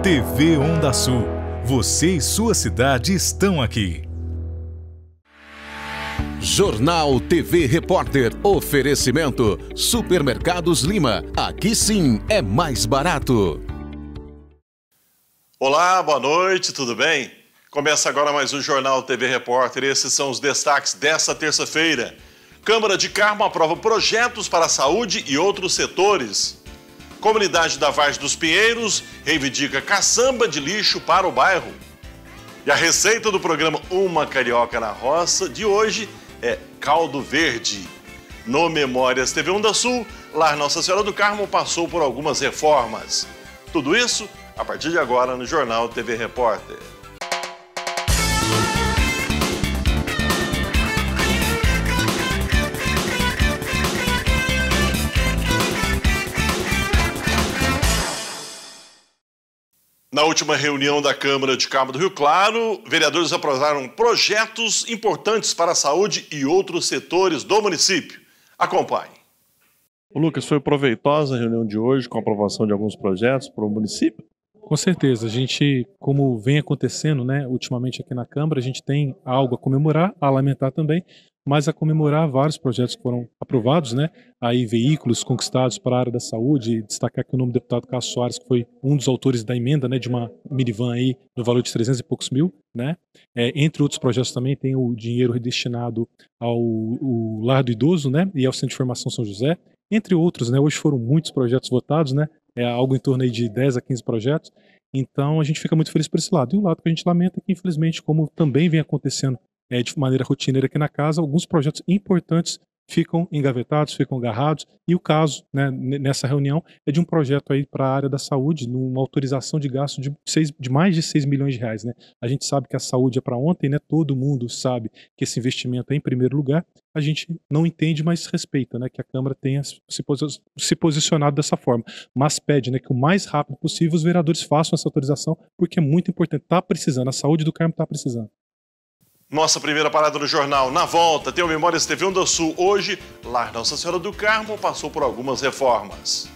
TV Onda Sul. Você e sua cidade estão aqui. Jornal TV Repórter. Oferecimento Supermercados Lima. Aqui sim é mais barato. Olá, boa noite, tudo bem? Começa agora mais um Jornal TV Repórter. Esses são os destaques desta terça-feira. Câmara de Carmo aprova projetos para a saúde e outros setores. Comunidade da Vargem dos Pinheiros reivindica caçamba de lixo para o bairro. E a receita do programa Uma Carioca na Roça de hoje é caldo verde. No Memórias TV Onda Sul, Lar Nossa Senhora do Carmo passou por algumas reformas. Tudo isso a partir de agora no Jornal TV Repórter. Na última reunião da Câmara de Carmo do Rio Claro, vereadores aprovaram projetos importantes para a saúde e outros setores do município. Acompanhe. Lucas, foi proveitosa a reunião de hoje com a aprovação de alguns projetos para o município? Com certeza, a gente, como vem acontecendo, né, ultimamente aqui na Câmara, a gente tem algo a comemorar, a lamentar também, mas a comemorar vários projetos que foram aprovados, né, aí veículos conquistados para a área da saúde, destacar aqui o nome do deputado Cássio Soares, que foi um dos autores da emenda, né, de uma minivan aí no valor de 300 e poucos mil, né, entre outros projetos também tem o dinheiro redestinado ao Lar do Idoso, né, e ao Centro de Formação São José, entre outros, né, hoje foram muitos projetos votados, né, algo em torno aí de 10 a 15 projetos, então a gente fica muito feliz por esse lado. E o lado que a gente lamenta é que, infelizmente, como também vem acontecendo de maneira rotineira aqui na casa, alguns projetos importantes ficam engavetados, ficam agarrados, e o caso, né, nessa reunião é de um projeto aí para a área da saúde, numa autorização de gasto de mais de 6 milhões de reais, né? A gente sabe que a saúde é para ontem, né? Todo mundo sabe que esse investimento é em primeiro lugar, a gente não entende, mas respeita, né, que a Câmara tenha se posicionado dessa forma, mas pede, né, que o mais rápido possível os vereadores façam essa autorização, porque é muito importante, está precisando, a saúde do Carmo está precisando. Nossa primeira parada no jornal. Na volta, tem o Memórias TV Onda Sul. Hoje, Lar Nossa Senhora do Carmo passou por algumas reformas.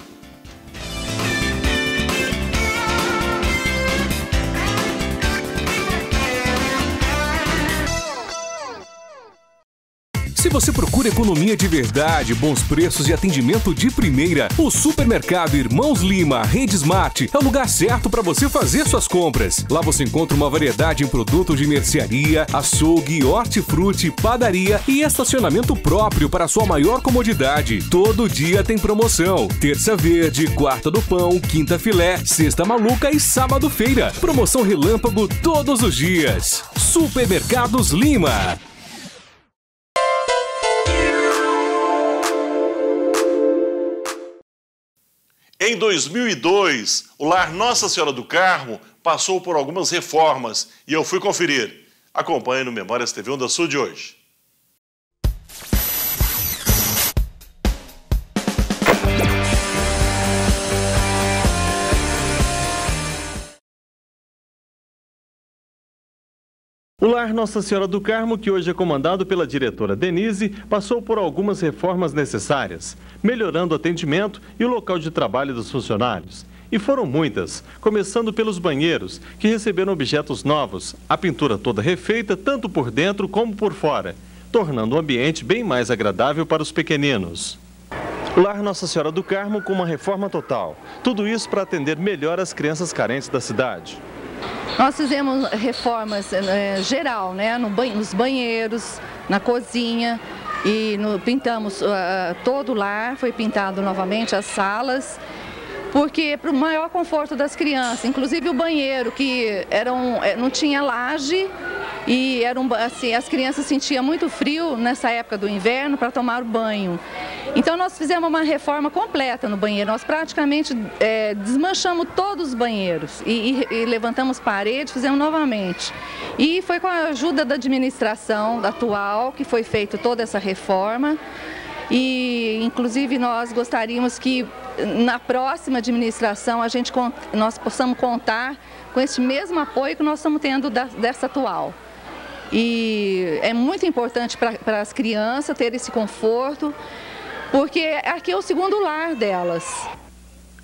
Se você procura economia de verdade, bons preços e atendimento de primeira, o Supermercado Irmãos Lima Rede Smart é o lugar certo para você fazer suas compras. Lá você encontra uma variedade em produtos de mercearia, açougue, hortifruti, padaria e estacionamento próprio para sua maior comodidade. Todo dia tem promoção. Terça verde, quarta do pão, quinta filé, sexta maluca e sábado feira. Promoção relâmpago todos os dias. Supermercados Lima. Em 2002, o Lar Nossa Senhora do Carmo passou por algumas reformas e eu fui conferir. Acompanhe no Memórias TV Onda Sul de hoje. O Lar Nossa Senhora do Carmo, que hoje é comandado pela diretora Denise, passou por algumas reformas necessárias, melhorando o atendimento e o local de trabalho dos funcionários. E foram muitas, começando pelos banheiros, que receberam objetos novos, a pintura toda refeita, tanto por dentro como por fora, tornando o ambiente bem mais agradável para os pequeninos. O Lar Nossa Senhora do Carmo com uma reforma total. Tudo isso para atender melhor as crianças carentes da cidade. Nós fizemos reformas geral, né, nos banheiros, na cozinha e pintamos todo o lar, foi pintado novamente as salas, porque para o maior conforto das crianças, inclusive o banheiro que não tinha laje e assim, as crianças sentiam muito frio nessa época do inverno para tomar o banho. Então nós fizemos uma reforma completa no banheiro, nós praticamente desmanchamos todos os banheiros e levantamos parede, fizemos novamente. E foi com a ajuda da administração atual que foi feita toda essa reforma e inclusive nós gostaríamos que na próxima administração nós possamos contar com esse mesmo apoio que nós estamos tendo dessa atual. E é muito importante para as crianças ter esse conforto, porque aqui é o segundo lar delas.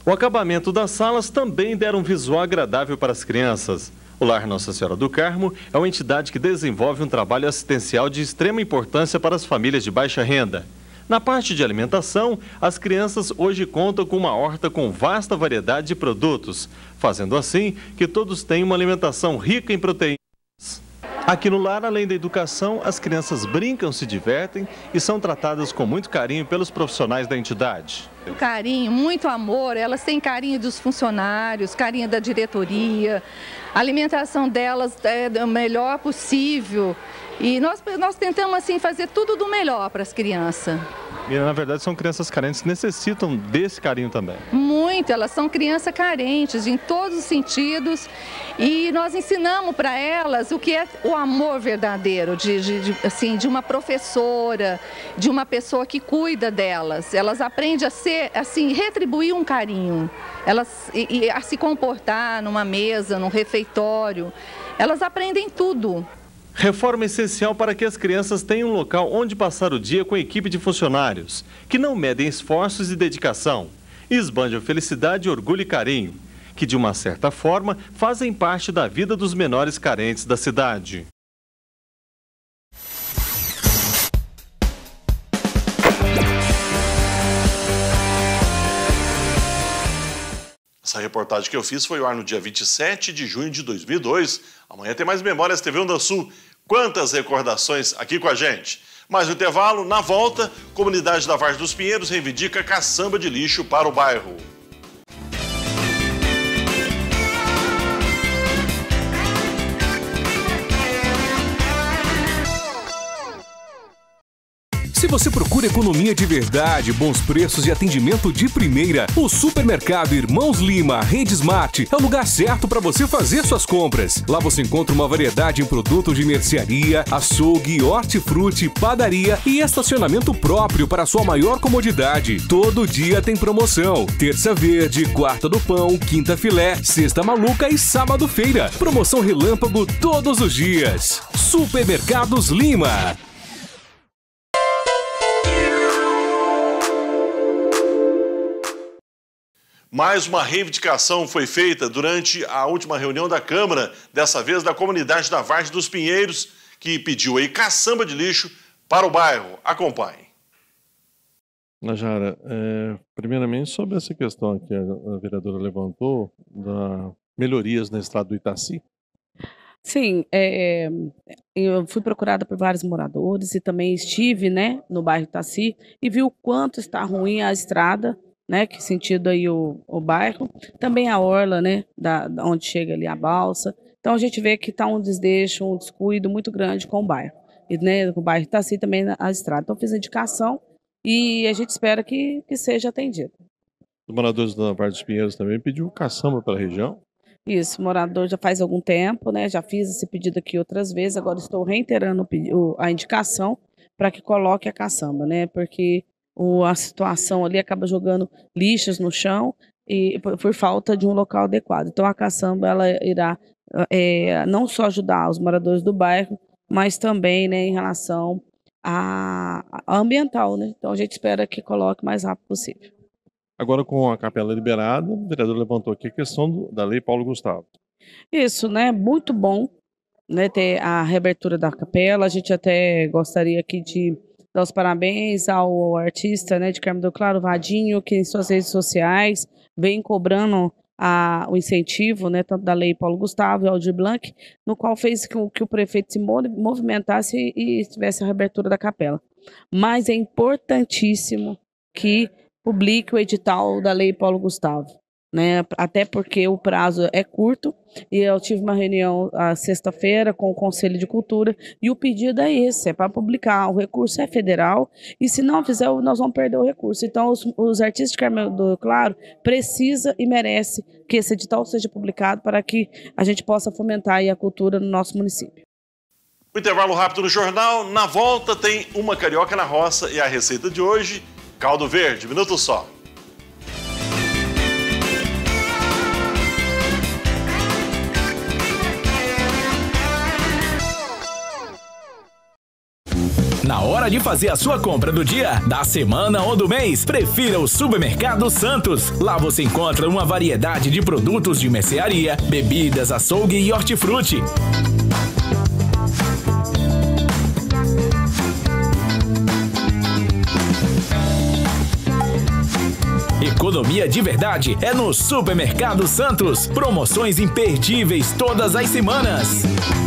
O acabamento das salas também deram um visual agradável para as crianças. O Lar Nossa Senhora do Carmo é uma entidade que desenvolve um trabalho assistencial de extrema importância para as famílias de baixa renda. Na parte de alimentação, as crianças hoje contam com uma horta com vasta variedade de produtos, fazendo assim que todos tenham uma alimentação rica em proteínas. Aqui no lar, além da educação, as crianças brincam, se divertem e são tratadas com muito carinho pelos profissionais da entidade. Carinho, muito amor, elas têm carinho dos funcionários, carinho da diretoria, a alimentação delas é o melhor possível e nós tentamos assim fazer tudo do melhor para as crianças. E na verdade são crianças carentes que necessitam desse carinho também. Muito, elas são crianças carentes em todos os sentidos e nós ensinamos para elas o que é o amor verdadeiro de uma professora, de uma pessoa que cuida delas. Elas aprendem a ser, assim, retribuir um carinho, a se comportar numa mesa, num refeitório. Elas aprendem tudo. Reforma essencial para que as crianças tenham um local onde passar o dia com a equipe de funcionários, que não medem esforços e dedicação, e esbanjam felicidade, orgulho e carinho, que de uma certa forma fazem parte da vida dos menores carentes da cidade. Essa reportagem que eu fiz foi ao ar no dia 27 de junho de 2002. Amanhã tem mais Memórias TV Onda Sul. Quantas recordações aqui com a gente. Mais um intervalo, na volta, comunidade da Vargem dos Pinheiros reivindica caçamba de lixo para o bairro. Se você procura economia de verdade, bons preços e atendimento de primeira, o Supermercado Irmãos Lima Rede Smart é o lugar certo para você fazer suas compras. Lá você encontra uma variedade em produtos de mercearia, açougue, hortifruti, padaria e estacionamento próprio para sua maior comodidade. Todo dia tem promoção. Terça verde, quarta do pão, quinta filé, sexta maluca e sábado feira. Promoção relâmpago todos os dias. Supermercados Lima. Mais uma reivindicação foi feita durante a última reunião da Câmara, dessa vez da comunidade da Vargem dos Pinheiros, que pediu aí caçamba de lixo para o bairro. Acompanhe. Najara, primeiramente sobre essa questão que a vereadora levantou, da melhorias na estrada do Itaci. Sim, eu fui procurada por vários moradores e também estive, né, no bairro Itaci e vi o quanto está ruim a estrada, né, que sentido aí o bairro, também a orla, né, onde chega ali a balsa. Então a gente vê que está um desleixo, um descuido muito grande com o bairro. E, né, o bairro Itaci também a estrada. Então fiz a indicação e a gente espera que seja atendido. Os moradores da Vargem dos Pinheiros também pediu caçamba pela região? Isso, morador já faz algum tempo, né, já fiz esse pedido aqui outras vezes, agora estou reiterando a indicação para que coloque a caçamba, né, porque a situação ali acaba jogando lixos no chão e por falta de um local adequado. Então a caçamba ela irá não só ajudar os moradores do bairro, mas também, né, em relação a ambiental, né? Então a gente espera que coloque o mais rápido possível. Agora com a capela liberada, o vereador levantou aqui a questão da Lei Paulo Gustavo. Isso, né? Muito bom, né, ter a reabertura da capela. A gente até gostaria aqui de dar os parabéns ao artista, né, de Carmo do Claro, Vadinho, que em suas redes sociais vem cobrando o incentivo, né, tanto da Lei Paulo Gustavo e Aldir Blanc, no qual fez com que o prefeito se movimentasse e tivesse a reabertura da capela. Mas é importantíssimo que publique o edital da Lei Paulo Gustavo, né, até porque o prazo é curto e eu tive uma reunião sexta-feira com o Conselho de Cultura e o pedido é esse, é para publicar, o recurso é federal e se não fizer nós vamos perder o recurso. Então os artistas de Carmo do Claro precisa e merece que esse edital seja publicado para que a gente possa fomentar aí a cultura no nosso município. Um intervalo rápido no jornal, na volta tem uma carioca na roça e a receita de hoje, caldo verde, minuto só. Na hora hora de fazer a sua compra do dia, da semana ou do mês, prefira o Supermercado Santos. Lá você encontra uma variedade de produtos de mercearia, bebidas, açougue e hortifruti. Economia de verdade é no Supermercado Santos. Promoções imperdíveis todas as semanas.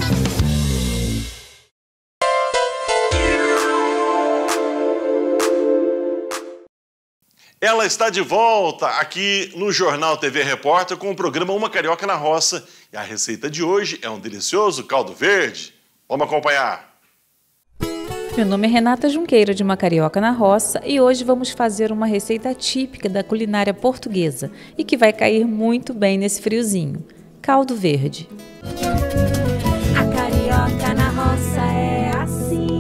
Ela está de volta aqui no Jornal TV Repórter com o programa Uma Carioca na Roça. E a receita de hoje é um delicioso caldo verde. Vamos acompanhar. Meu nome é Renata Junqueira, de Uma Carioca na Roça, e hoje vamos fazer uma receita típica da culinária portuguesa e que vai cair muito bem nesse friozinho: caldo verde. A carioca na roça é assim.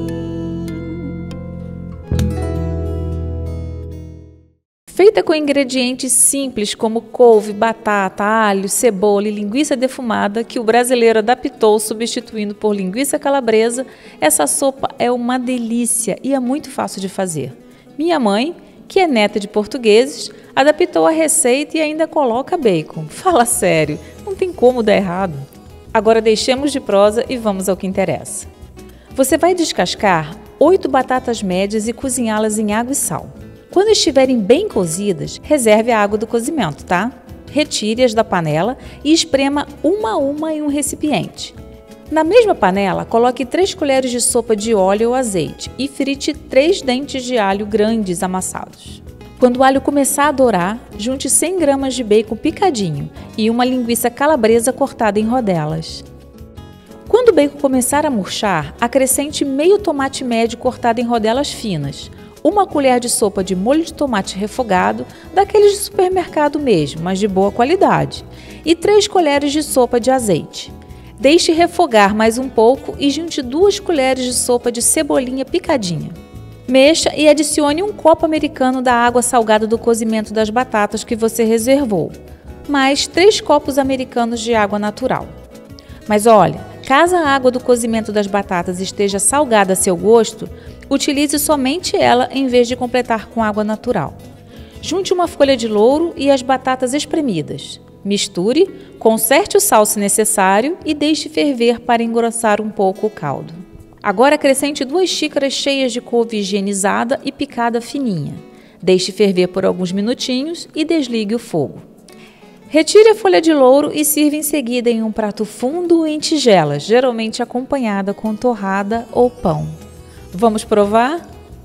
Feita com ingredientes simples como couve, batata, alho, cebola e linguiça defumada, que o brasileiro adaptou substituindo por linguiça calabresa, essa sopa é uma delícia e é muito fácil de fazer. Minha mãe, que é neta de portugueses, adaptou a receita e ainda coloca bacon. Fala sério, não tem como dar errado. Agora deixemos de prosa e vamos ao que interessa. Você vai descascar 8 batatas médias e cozinhá-las em água e sal. Quando estiverem bem cozidas, reserve a água do cozimento, tá? Retire-as da panela e esprema uma a uma em um recipiente. Na mesma panela, coloque 3 colheres de sopa de óleo ou azeite e frite 3 dentes de alho grandes amassados. Quando o alho começar a dourar, junte 100 gramas de bacon picadinho e uma linguiça calabresa cortada em rodelas. Quando o bacon começar a murchar, acrescente meio tomate médio cortado em rodelas finas, 1 colher de sopa de molho de tomate refogado, daqueles de supermercado mesmo, mas de boa qualidade, e 3 colheres de sopa de azeite. Deixe refogar mais um pouco e junte 2 colheres de sopa de cebolinha picadinha. Mexa e adicione 1 copo americano da água salgada do cozimento das batatas que você reservou, mais 3 copos americanos de água natural. Mas olha, caso a água do cozimento das batatas esteja salgada a seu gosto, utilize somente ela em vez de completar com água natural. Junte 1 folha de louro e as batatas espremidas. Misture, conserte o sal se necessário e deixe ferver para engrossar um pouco o caldo. Agora acrescente 2 xícaras cheias de couve higienizada e picada fininha. Deixe ferver por alguns minutinhos e desligue o fogo. Retire a folha de louro e sirva em seguida em um prato fundo em tigelas, geralmente acompanhada com torrada ou pão. Vamos provar?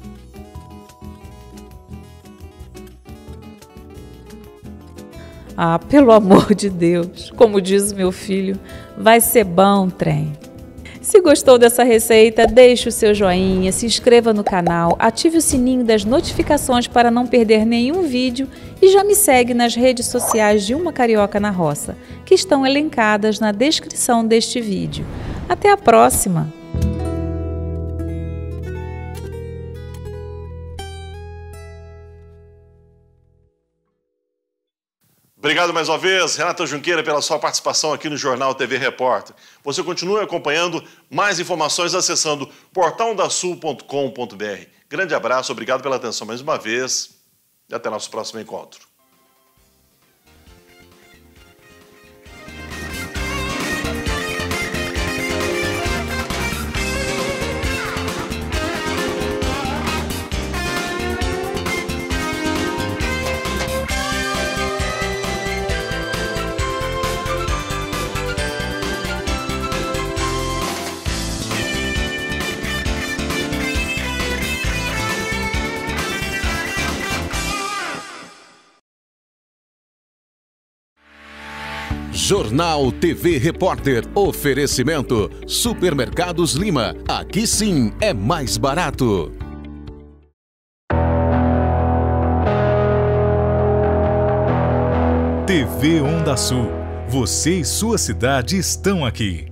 Ah, pelo amor de Deus, como diz o meu filho, vai ser bom, trem. Se gostou dessa receita, deixe o seu joinha, se inscreva no canal, ative o sininho das notificações para não perder nenhum vídeo e já me segue nas redes sociais de Uma Carioca na Roça, que estão elencadas na descrição deste vídeo. Até a próxima! Obrigado mais uma vez, Renata Junqueira, pela sua participação aqui no Jornal TV Repórter. Você continua acompanhando mais informações acessando portaldasul.com.br. Grande abraço, obrigado pela atenção mais uma vez e até nosso próximo encontro. Jornal TV Repórter. Oferecimento Supermercados Lima. Aqui sim é mais barato. TV Onda Sul. Você e sua cidade estão aqui.